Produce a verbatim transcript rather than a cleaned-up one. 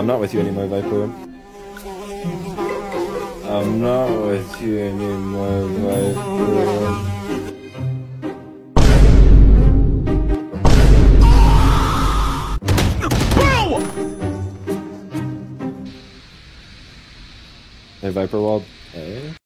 I'm not with you anymore, Viper. I'm not with you anymore, Viper. Hey, Viper Wald. Hey.